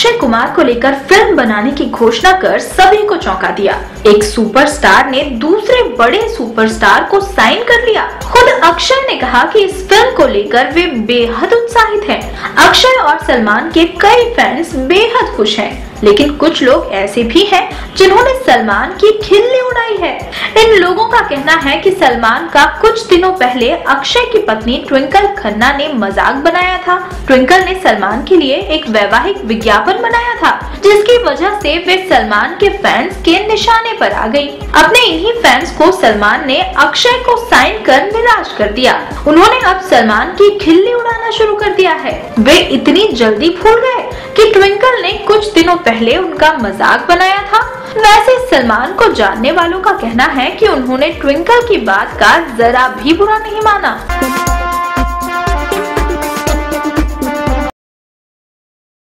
अक्षय कुमार को लेकर फिल्म बनाने की घोषणा कर सभी को चौंका दिया। एक सुपरस्टार ने दूसरे बड़े सुपरस्टार को साइन कर लिया। खुद अक्षय ने कहा कि इस फिल्म को लेकर वे बेहद उत्साहित हैं। अक्षय और सलमान के कई फैंस बेहद खुश हैं, लेकिन कुछ लोग ऐसे भी हैं जिन्होंने सलमान की खिल्ली उड़ाई है। इन लोगों का कहना है कि सलमान का कुछ दिनों पहले अक्षय की पत्नी ट्विंकल खन्ना ने मजाक बनाया था। ट्विंकल ने सलमान के लिए एक वैवाहिक विज्ञापन बनाया था, जिसकी वजह से वे सलमान के फैंस के निशाने पर आ गई। अपने इन्हीं फैंस को सलमान ने अक्षय को साइन कर निराश कर दिया। उन्होंने अब सलमान की खिल्ली उड़ाना शुरू कर दिया है। वे इतनी जल्दी भूल गए कि ट्विंकल ने कुछ दिनों पहले उनका मजाक बनाया था। वैसे सलमान को जानने वालों का कहना है कि उन्होंने ट्विंकल की बात का जरा भी बुरा नहीं माना।